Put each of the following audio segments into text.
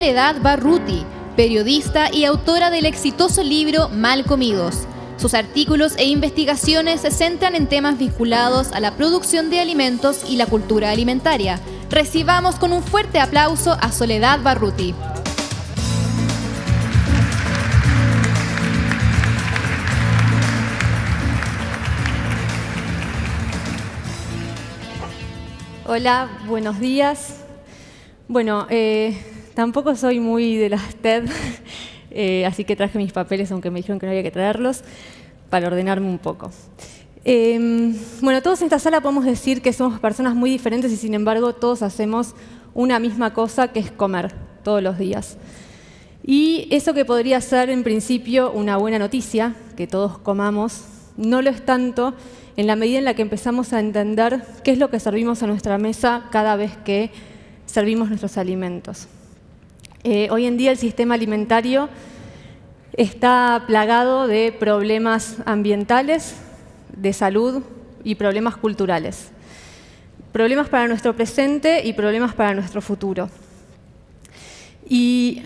Soledad Barruti, periodista y autora del exitoso libro Mal Comidos. Sus artículos e investigaciones se centran en temas vinculados a la producción de alimentos y la cultura alimentaria. Recibamos con un fuerte aplauso a Soledad Barruti. Hola, buenos días. Bueno, tampoco soy muy de las TED, así que traje mis papeles, aunque me dijeron que no había que traerlos, para ordenarme un poco. Bueno, todos en esta sala podemos decir que somos personas muy diferentes y sin embargo todos hacemos una misma cosa, que es comer todos los días. Y eso que podría ser en principio una buena noticia, que todos comamos, no lo es tanto en la medida en la que empezamos a entender qué es lo que servimos a nuestra mesa cada vez que servimos nuestros alimentos. Hoy en día el sistema alimentario está plagado de problemas ambientales, de salud y problemas culturales. Problemas para nuestro presente y problemas para nuestro futuro. Y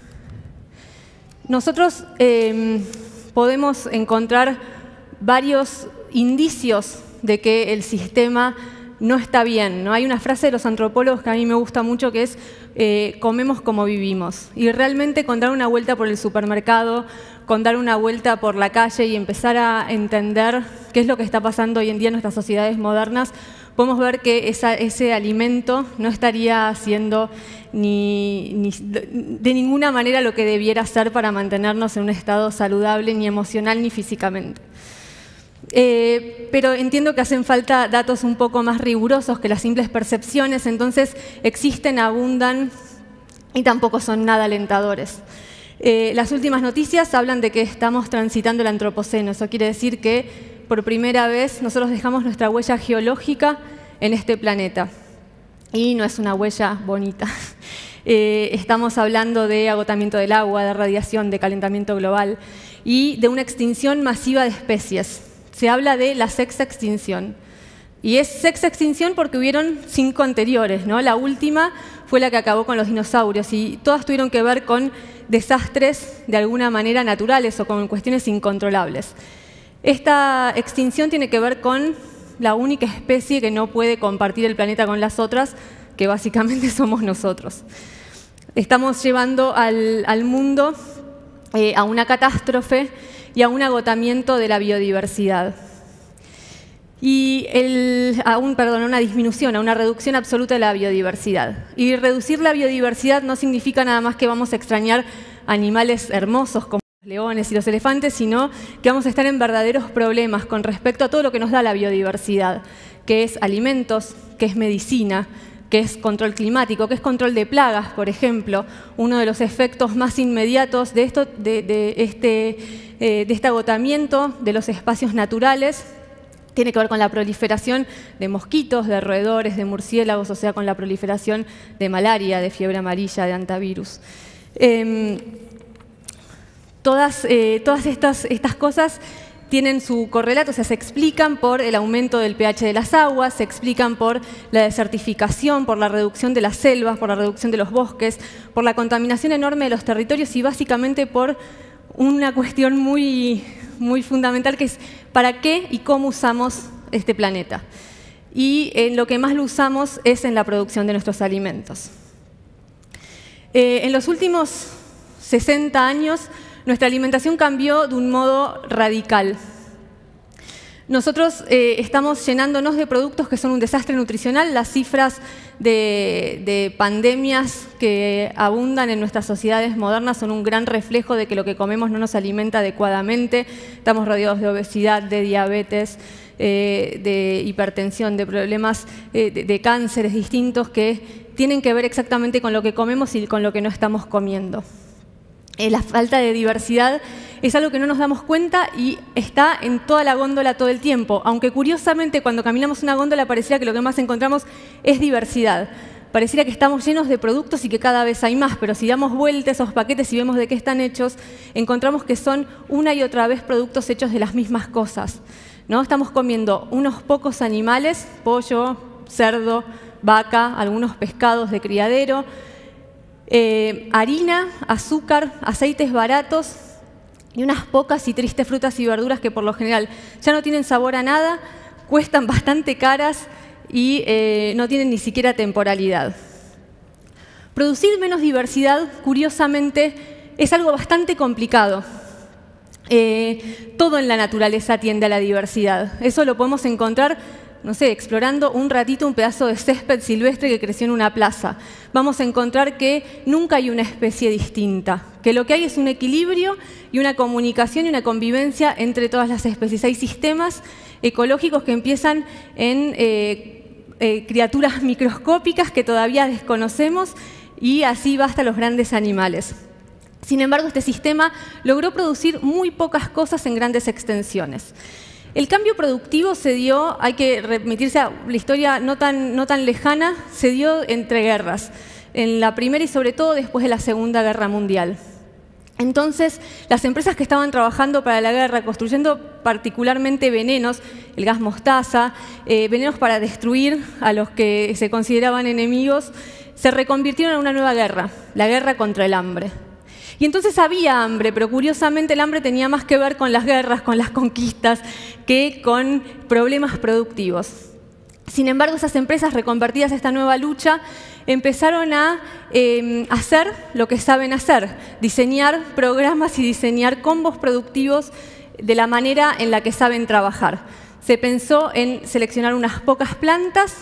nosotros podemos encontrar varios indicios de que el sistema no está bien, ¿no? Hay una frase de los antropólogos que a mí me gusta mucho que es comemos como vivimos. Y realmente con dar una vuelta por el supermercado, con dar una vuelta por la calle y empezar a entender qué es lo que está pasando hoy en día en nuestras sociedades modernas, podemos ver que ese alimento no estaría haciendo de ninguna manera lo que debiera ser para mantenernos en un estado saludable, ni emocional ni físicamente. Pero entiendo que hacen falta datos un poco más rigurosos que las simples percepciones, entonces existen, abundan y tampoco son nada alentadores. Las últimas noticias hablan de que estamos transitando el antropoceno. Eso quiere decir que por primera vez nosotros dejamos nuestra huella geológica en este planeta. Y no es una huella bonita. Estamos hablando de agotamiento del agua, de radiación, de calentamiento global y de una extinción masiva de especies. Se habla de la sexta extinción. Y es sexta extinción porque hubieron 5 anteriores, ¿no? La última fue la que acabó con los dinosaurios y todas tuvieron que ver con desastres de alguna manera naturales o con cuestiones incontrolables. Esta extinción tiene que ver con la única especie que no puede compartir el planeta con las otras, que básicamente somos nosotros. Estamos llevando al mundo a una catástrofe y a un agotamiento de la biodiversidad. Y a una disminución, a una reducción absoluta de la biodiversidad. Y reducir la biodiversidad no significa nada más que vamos a extrañar animales hermosos como los leones y los elefantes, sino que vamos a estar en verdaderos problemas con respecto a todo lo que nos da la biodiversidad, que es alimentos, que es medicina, que es control climático, que es control de plagas, por ejemplo. Uno de los efectos más inmediatos de este agotamiento de los espacios naturales tiene que ver con la proliferación de mosquitos, de roedores, de murciélagos, o sea, con la proliferación de malaria, de fiebre amarilla, de hantavirus. Todas estas cosas tienen su correlato, o sea, se explican por el aumento del pH de las aguas, se explican por la desertificación, por la reducción de las selvas, por la reducción de los bosques, por la contaminación enorme de los territorios y básicamente por una cuestión muy fundamental que es para qué y cómo usamos este planeta. Y en lo que más lo usamos es en la producción de nuestros alimentos. En los últimos 60 años, nuestra alimentación cambió de un modo radical. Nosotros estamos llenándonos de productos que son un desastre nutricional. Las cifras de pandemias que abundan en nuestras sociedades modernas son un gran reflejo de que lo que comemos no nos alimenta adecuadamente. Estamos rodeados de obesidad, de diabetes, de hipertensión, de problemas de cánceres distintos que tienen que ver exactamente con lo que comemos y con lo que no estamos comiendo. La falta de diversidad es algo que no nos damos cuenta y está en toda la góndola todo el tiempo, aunque curiosamente cuando caminamos una góndola pareciera que lo que más encontramos es diversidad. Pareciera que estamos llenos de productos y que cada vez hay más, pero si damos vuelta a esos paquetes y vemos de qué están hechos, encontramos que son una y otra vez productos hechos de las mismas cosas, ¿no? Estamos comiendo unos pocos animales, pollo, cerdo, vaca, algunos pescados de criadero, harina, azúcar, aceites baratos y unas pocas y tristes frutas y verduras que por lo general ya no tienen sabor a nada, cuestan bastante caras y no tienen ni siquiera temporalidad. Producir menos diversidad, curiosamente, es algo bastante complicado. Todo en la naturaleza tiende a la diversidad. Eso lo podemos encontrar, no sé, explorando un ratito un pedazo de césped silvestre que creció en una plaza. Vamos a encontrar que nunca hay una especie distinta, que lo que hay es un equilibrio y una comunicación y una convivencia entre todas las especies. Hay sistemas ecológicos que empiezan en criaturas microscópicas que todavía desconocemos y así va hasta los grandes animales. Sin embargo, este sistema logró producir muy pocas cosas en grandes extensiones. El cambio productivo se dio, hay que remitirse a la historia no tan lejana, se dio entre guerras, en la Primera y sobre todo después de la Segunda Guerra Mundial. Entonces, las empresas que estaban trabajando para la guerra, construyendo particularmente venenos, el gas mostaza, venenos para destruir a los que se consideraban enemigos, se reconvirtieron en una nueva guerra, la guerra contra el hambre. Y entonces había hambre, pero curiosamente el hambre tenía más que ver con las guerras, con las conquistas, que con problemas productivos. Sin embargo, esas empresas reconvertidas a esta nueva lucha empezaron a hacer lo que saben hacer, diseñar programas y diseñar combos productivos de la manera en la que saben trabajar. Se pensó en seleccionar unas pocas plantas,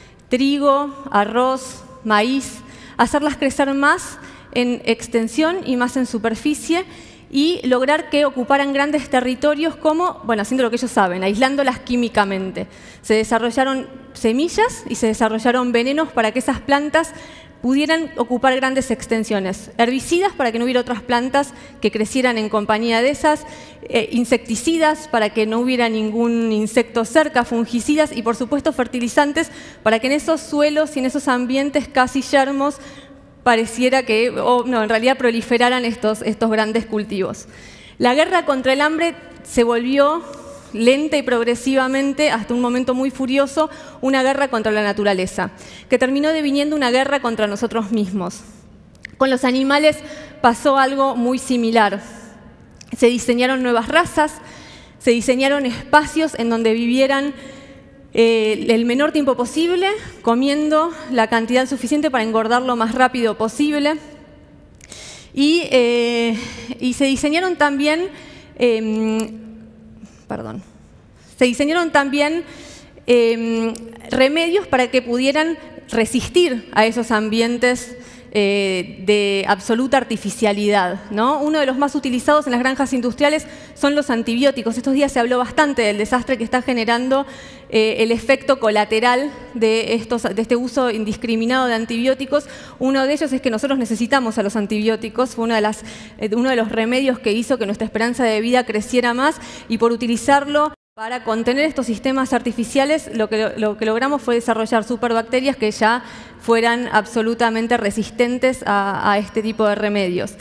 trigo, arroz, maíz, hacerlas crecer más en extensión y más en superficie y lograr que ocuparan grandes territorios como, bueno, haciendo lo que ellos saben, aislándolas químicamente. Se desarrollaron semillas y se desarrollaron venenos para que esas plantas pudieran ocupar grandes extensiones. Herbicidas para que no hubiera otras plantas que crecieran en compañía de esas, insecticidas para que no hubiera ningún insecto cerca, fungicidas y, por supuesto, fertilizantes para que en esos suelos y en esos ambientes casi yermos pareciera que, en realidad proliferaran estos grandes cultivos. La guerra contra el hambre se volvió lenta y progresivamente, hasta un momento muy furioso, una guerra contra la naturaleza, que terminó deviniendo una guerra contra nosotros mismos. Con los animales pasó algo muy similar. Se diseñaron nuevas razas, se diseñaron espacios en donde vivieran el menor tiempo posible, comiendo la cantidad suficiente para engordar lo más rápido posible. Y se diseñaron también, remedios para que pudieran resistir a esos ambientes de absoluta artificialidad, ¿no? Uno de los más utilizados en las granjas industriales son los antibióticos. Estos días se habló bastante del desastre que está generando el efecto colateral de este uso indiscriminado de antibióticos. Uno de ellos es que nosotros necesitamos a los antibióticos. Fue uno de los remedios que hizo que nuestra esperanza de vida creciera más y por utilizarlo para contener estos sistemas artificiales, lo que logramos fue desarrollar superbacterias que ya fueran absolutamente resistentes a este tipo de remedios.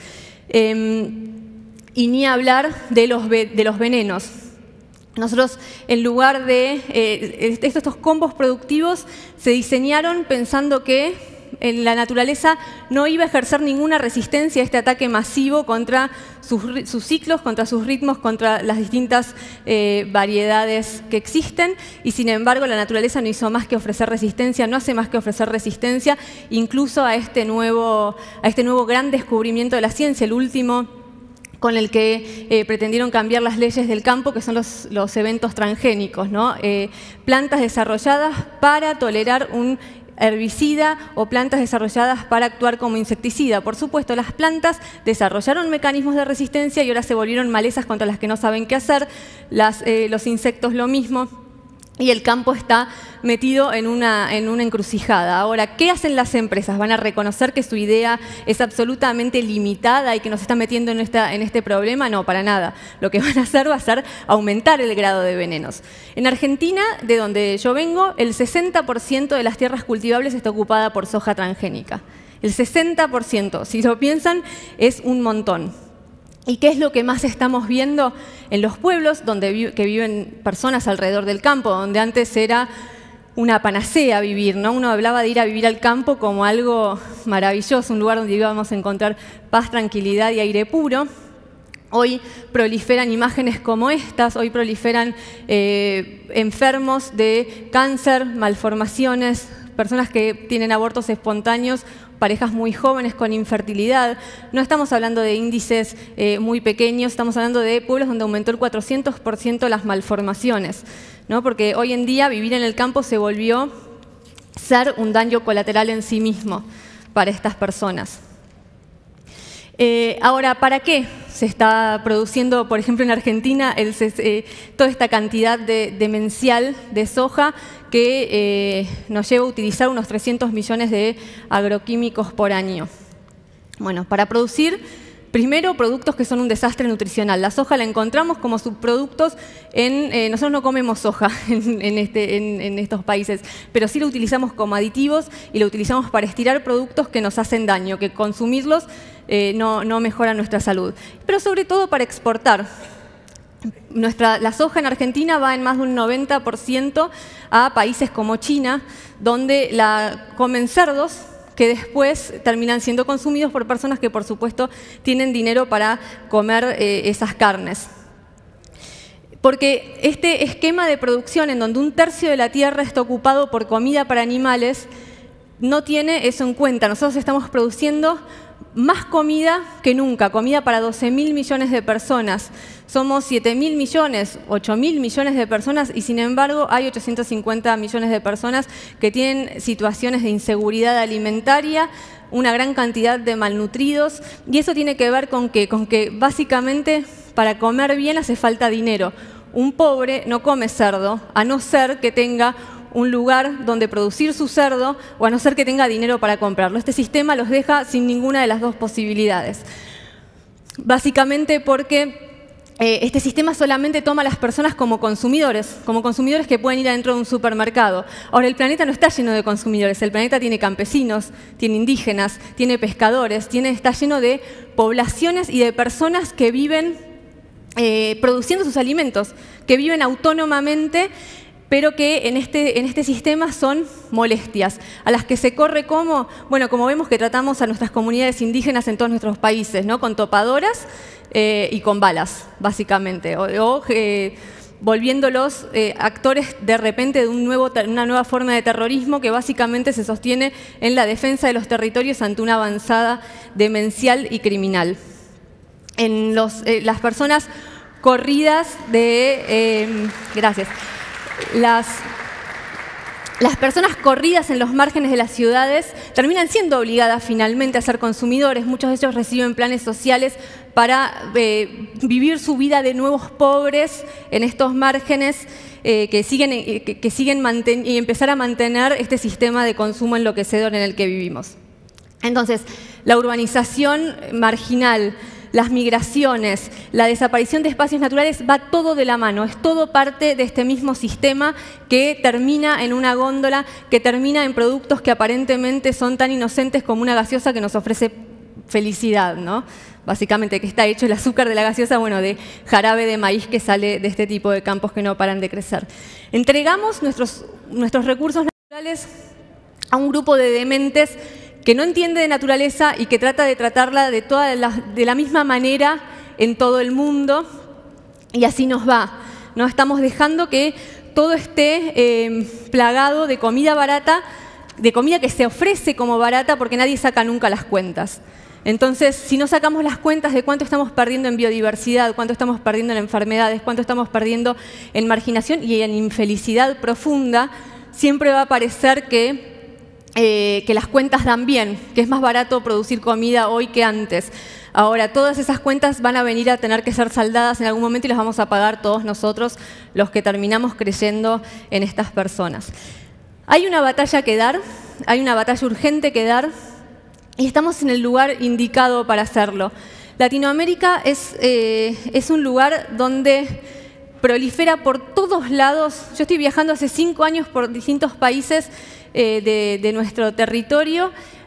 Y ni hablar de los venenos. Nosotros, en lugar de estos combos productivos, se diseñaron pensando que en la naturaleza no iba a ejercer ninguna resistencia a este ataque masivo contra sus ciclos, contra sus ritmos, contra las distintas variedades que existen, y sin embargo la naturaleza no hizo más que ofrecer resistencia, no hace más que ofrecer resistencia, incluso a este nuevo gran descubrimiento de la ciencia, el último con el que pretendieron cambiar las leyes del campo, que son los eventos transgénicos, ¿no? Plantas desarrolladas para tolerar un herbicida o plantas desarrolladas para actuar como insecticida. Por supuesto, las plantas desarrollaron mecanismos de resistencia y ahora se volvieron malezas contra las que no saben qué hacer, los insectos lo mismo, y el campo está metido en una encrucijada. Ahora, ¿qué hacen las empresas? ¿Van a reconocer que su idea es absolutamente limitada y que nos está metiendo en este problema? No, para nada. Lo que van a hacer va a ser aumentar el grado de venenos. En Argentina, de donde yo vengo, el 60% de las tierras cultivables está ocupada por soja transgénica. El 60%, si lo piensan, es un montón. ¿Y qué es lo que más estamos viendo en los pueblos que viven personas alrededor del campo, donde antes era una panacea vivir, ¿no? Uno hablaba de ir a vivir al campo como algo maravilloso, un lugar donde íbamos a encontrar paz, tranquilidad y aire puro. Hoy proliferan imágenes como estas, hoy proliferan enfermos de cáncer, malformaciones, personas que tienen abortos espontáneos, parejas muy jóvenes con infertilidad. No estamos hablando de índices muy pequeños, estamos hablando de pueblos donde aumentó el 400% las malformaciones, ¿no? Porque hoy en día vivir en el campo se volvió ser un daño colateral en sí mismo para estas personas. Ahora, ¿para qué se está produciendo, por ejemplo, en Argentina, toda esta cantidad demencial de soja que nos lleva a utilizar unos 300 millones de agroquímicos por año? Bueno, para producir, primero, productos que son un desastre nutricional. La soja la encontramos como subproductos nosotros no comemos soja en estos países, pero sí lo utilizamos como aditivos y lo utilizamos para estirar productos que nos hacen daño, que consumirlos no mejora nuestra salud. Pero sobre todo para exportar. La soja en Argentina va en más de un 90% a países como China, donde la comen cerdos, que después terminan siendo consumidos por personas que, por supuesto, tienen dinero para comer esas carnes. Porque este esquema de producción en donde un tercio de la tierra está ocupado por comida para animales no tiene eso en cuenta. Nosotros estamos produciendo más comida que nunca, comida para 12.000 millones de personas. Somos 7.000 millones, 8.000 millones de personas y sin embargo hay 850 millones de personas que tienen situaciones de inseguridad alimentaria, una gran cantidad de malnutridos y eso tiene que ver con que básicamente para comer bien hace falta dinero. Un pobre no come cerdo, a no ser que tenga un lugar donde producir su cerdo o a no ser que tenga dinero para comprarlo. Este sistema los deja sin ninguna de las dos posibilidades. Básicamente porque este sistema solamente toma a las personas como consumidores que pueden ir adentro de un supermercado. Ahora, el planeta no está lleno de consumidores, el planeta tiene campesinos, tiene indígenas, tiene pescadores, está lleno de poblaciones y de personas que viven produciendo sus alimentos, que viven autónomamente, pero que en este sistema son molestias, a las que se corre como, bueno, como vemos que tratamos a nuestras comunidades indígenas en todos nuestros países, ¿no? Con topadoras y con balas, básicamente, o volviéndolos actores de repente de una nueva forma de terrorismo que básicamente se sostiene en la defensa de los territorios ante una avanzada demencial y criminal. En las personas corridas gracias. Las personas corridas en los márgenes de las ciudades terminan siendo obligadas finalmente a ser consumidores. Muchos de ellos reciben planes sociales para vivir su vida de nuevos pobres en estos márgenes que siguen y empezar a mantener este sistema de consumo enloquecedor en el que vivimos. Entonces, la urbanización marginal, las migraciones, la desaparición de espacios naturales, va todo de la mano, es todo parte de este mismo sistema que termina en una góndola, que termina en productos que aparentemente son tan inocentes como una gaseosa que nos ofrece felicidad, ¿no? Básicamente, que está hecho el azúcar de la gaseosa, bueno, de jarabe de maíz que sale de este tipo de campos que no paran de crecer. Entregamos nuestros recursos naturales a un grupo de dementes que no entiende de naturaleza y que trata de tratarla de la misma manera en todo el mundo, y así nos va, ¿no? Estamos dejando que todo esté plagado de comida barata, de comida que se ofrece como barata porque nadie saca nunca las cuentas. Entonces, si no sacamos las cuentas de cuánto estamos perdiendo en biodiversidad, cuánto estamos perdiendo en enfermedades, cuánto estamos perdiendo en marginación y en infelicidad profunda, siempre va a parecer que las cuentas dan bien, que es más barato producir comida hoy que antes. Ahora, todas esas cuentas van a venir a tener que ser saldadas en algún momento y las vamos a pagar todos nosotros, los que terminamos creyendo en estas personas. Hay una batalla que dar, hay una batalla urgente que dar, y estamos en el lugar indicado para hacerlo. Latinoamérica es un lugar donde prolifera por todos lados. Yo estoy viajando hace 5 años por distintos países de nuestro territorio.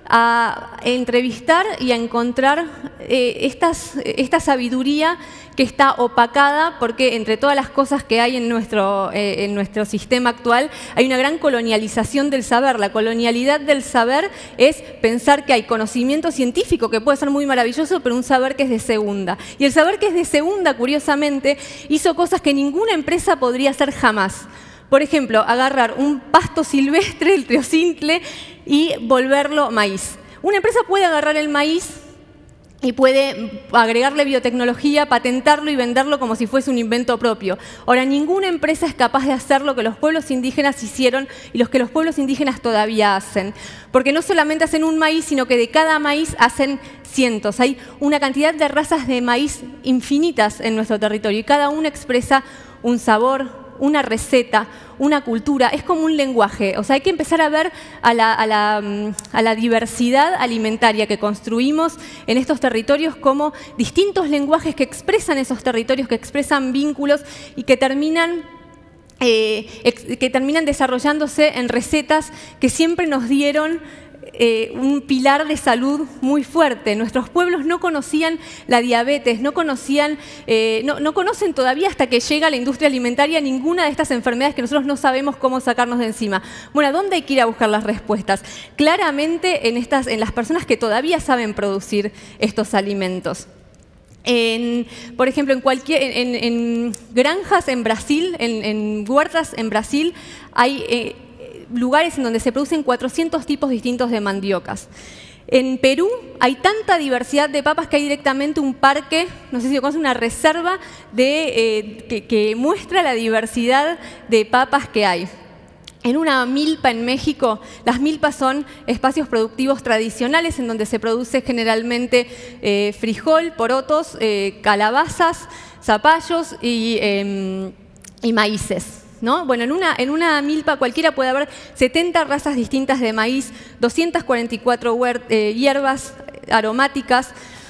a entrevistar y a encontrar esta sabiduría que está opacada, porque entre todas las cosas que hay en nuestro sistema actual, hay una gran colonialización del saber. La colonialidad del saber es pensar que hay conocimiento científico, que puede ser muy maravilloso, pero un saber que es de segunda. Y el saber que es de segunda, curiosamente, hizo cosas que ninguna empresa podría hacer jamás. Por ejemplo, agarrar un pasto silvestre, el triocintle, y volverlo maíz. Una empresa puede agarrar el maíz y puede agregarle biotecnología, patentarlo y venderlo como si fuese un invento propio. Ahora, ninguna empresa es capaz de hacer lo que los pueblos indígenas hicieron y lo que los pueblos indígenas todavía hacen. Porque no solamente hacen un maíz, sino que de cada maíz hacen cientos. Hay una cantidad de razas de maíz infinitas en nuestro territorio y cada una expresa un sabor, una receta, una cultura, es como un lenguaje. O sea, hay que empezar a ver a la diversidad alimentaria que construimos en estos territorios como distintos lenguajes que expresan esos territorios, que expresan vínculos y que terminan desarrollándose en recetas que siempre nos dieron un pilar de salud muy fuerte. Nuestros pueblos no conocían la diabetes, no conocen todavía, hasta que llega la industria alimentaria, ninguna de estas enfermedades que nosotros no sabemos cómo sacarnos de encima. Bueno, ¿a dónde hay que ir a buscar las respuestas? Claramente en las personas que todavía saben producir estos alimentos. Por ejemplo, en granjas en Brasil, en huertas en Brasil, hay lugares en donde se producen 400 tipos distintos de mandiocas. En Perú hay tanta diversidad de papas que hay directamente un parque, no sé si lo conocen, una reserva que muestra la diversidad de papas que hay. En una milpa en México, las milpas son espacios productivos tradicionales en donde se produce generalmente frijol, porotos, calabazas, zapallos y maíces, ¿no? Bueno, en una milpa cualquiera puede haber 70 razas distintas de maíz, 244 hierbas aromáticas,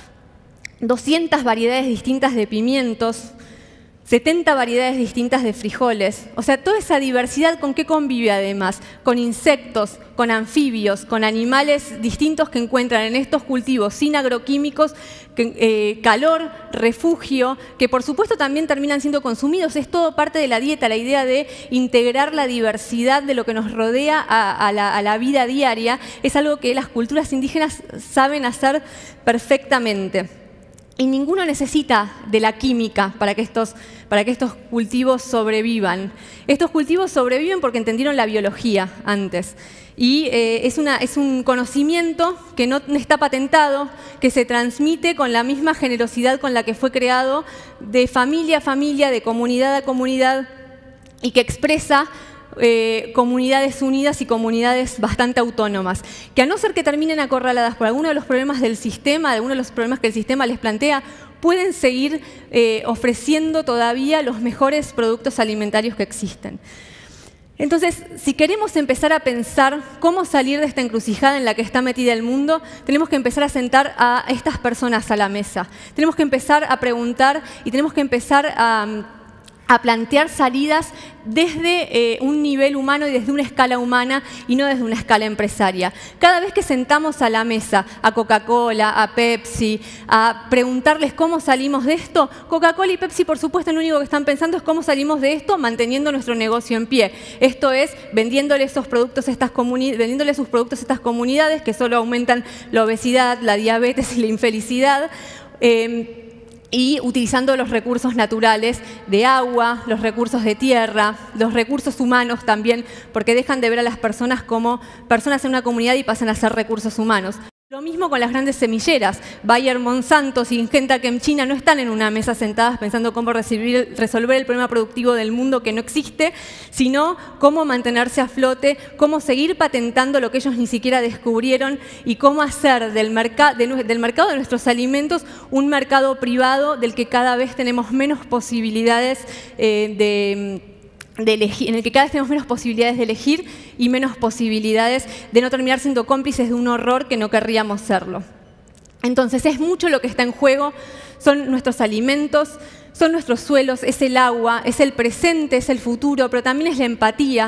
200 variedades distintas de pimientos, 70 variedades distintas de frijoles. O sea, toda esa diversidad, ¿con qué convive además? Con insectos, con anfibios, con animales distintos que encuentran en estos cultivos sin agroquímicos, calor, refugio, que por supuesto también terminan siendo consumidos. Es todo parte de la dieta, la idea de integrar la diversidad de lo que nos rodea a la vida diaria. Es algo que las culturas indígenas saben hacer perfectamente. Y ninguno necesita de la química para que estos cultivos sobrevivan. Estos cultivos sobreviven porque entendieron la biología antes. Y es un conocimiento que no está patentado, que se transmite con la misma generosidad con la que fue creado, de familia a familia, de comunidad a comunidad, y que expresa comunidades unidas y comunidades bastante autónomas, que a no ser que terminen acorraladas por alguno de los problemas del sistema, de alguno de los problemas que el sistema les plantea, pueden seguir ofreciendo todavía los mejores productos alimentarios que existen. Entonces, si queremos empezar a pensar cómo salir de esta encrucijada en la que está metida el mundo, tenemos que empezar a sentar a estas personas a la mesa. Tenemos que empezar a preguntar y tenemos que empezar a plantear salidas desde un nivel humano y desde una escala humana y no desde una escala empresaria. Cada vez que sentamos a la mesa a Coca-Cola, a Pepsi, a preguntarles cómo salimos de esto, Coca-Cola y Pepsi, por supuesto, lo único que están pensando es cómo salimos de esto manteniendo nuestro negocio en pie. Esto es, vendiéndole sus productos a estas comunidades que solo aumentan la obesidad, la diabetes y la infelicidad. Y utilizando los recursos naturales de agua, los recursos de tierra, los recursos humanos también, porque dejan de ver a las personas como personas en una comunidad y pasan a ser recursos humanos. Lo mismo con las grandes semilleras. Bayer, Monsanto, Syngenta, que en China no están en una mesa sentadas pensando cómo resolver el problema productivo del mundo que no existe, sino cómo mantenerse a flote, cómo seguir patentando lo que ellos ni siquiera descubrieron y cómo hacer del mercado de nuestros alimentos un mercado privado del que cada vez tenemos menos posibilidades en el que cada vez tenemos menos posibilidades de elegir y menos posibilidades de no terminar siendo cómplices de un horror que no querríamos serlo. Entonces, es mucho lo que está en juego, son nuestros alimentos, son nuestros suelos, es el agua, es el presente, es el futuro, pero también es la empatía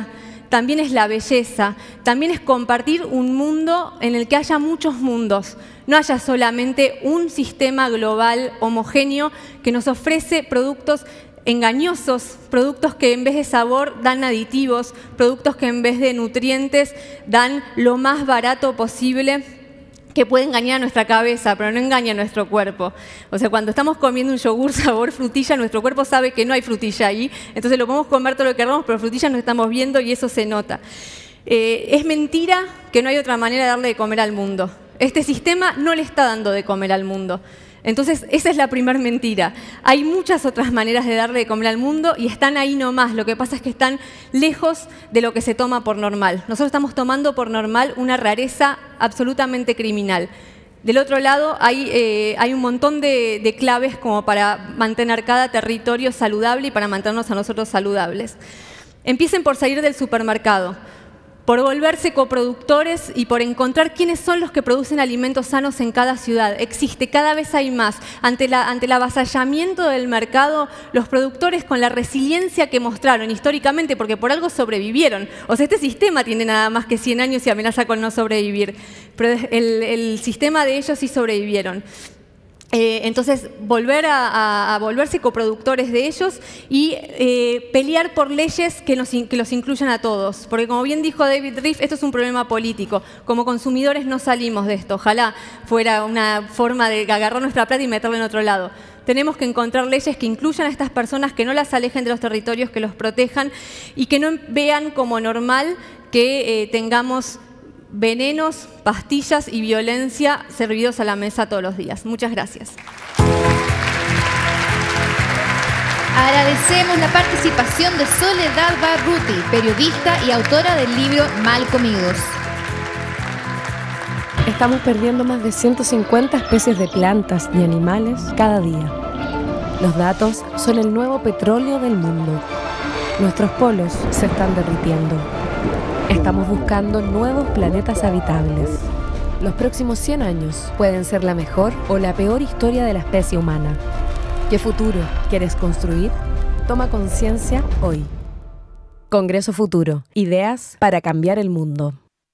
también es la belleza, también es compartir un mundo en el que haya muchos mundos, no haya solamente un sistema global homogéneo que nos ofrece productos engañosos, productos que en vez de sabor dan aditivos, productos que en vez de nutrientes dan lo más barato posible, que puede engañar a nuestra cabeza, pero no engaña a nuestro cuerpo. O sea, cuando estamos comiendo un yogur sabor frutilla, nuestro cuerpo sabe que no hay frutilla ahí, entonces lo podemos comer todo lo que queramos, pero frutilla no estamos viendo y eso se nota. Es mentira que no hay otra manera de darle de comer al mundo. Este sistema no le está dando de comer al mundo. Entonces, esa es la primera mentira. Hay muchas otras maneras de darle de comer al mundo y están ahí nomás. Lo que pasa es que están lejos de lo que se toma por normal. Nosotros estamos tomando por normal una rareza absolutamente criminal. Del otro lado, hay un montón de claves como para mantener cada territorio saludable y para mantenernos a nosotros saludables. Empiecen por salir del supermercado, por volverse coproductores y por encontrar quiénes son los que producen alimentos sanos en cada ciudad. Existe, cada vez hay más. Ante el avasallamiento del mercado, los productores con la resiliencia que mostraron históricamente, porque por algo sobrevivieron. O sea, este sistema tiene nada más que 100 años y amenaza con no sobrevivir. Pero el sistema de ellos sí sobrevivieron. Entonces, volver a volverse coproductores de ellos y pelear por leyes que los incluyan a todos. Porque como bien dijo David Riffe, esto es un problema político. Como consumidores no salimos de esto. Ojalá fuera una forma de agarrar nuestra plata y meterla en otro lado. Tenemos que encontrar leyes que incluyan a estas personas, que no las alejen de los territorios, que los protejan y que no vean como normal que tengamos venenos, pastillas y violencia servidos a la mesa todos los días. Muchas gracias. Agradecemos la participación de Soledad Barruti, periodista y autora del libro Mal Comidos. Estamos perdiendo más de 150 especies de plantas y animales cada día. Los datos son el nuevo petróleo del mundo. Nuestros polos se están derritiendo. Estamos buscando nuevos planetas habitables. Los próximos 100 años pueden ser la mejor o la peor historia de la especie humana. ¿Qué futuro quieres construir? Toma conciencia hoy. Congreso Futuro. Ideas para cambiar el mundo.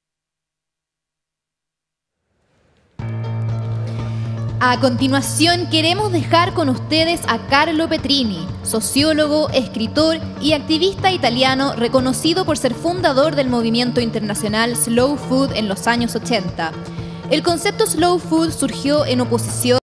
A continuación, queremos dejar con ustedes a Carlo Petrini, sociólogo, escritor y activista italiano reconocido por ser fundador del movimiento internacional Slow Food en los años 80. El concepto Slow Food surgió en oposición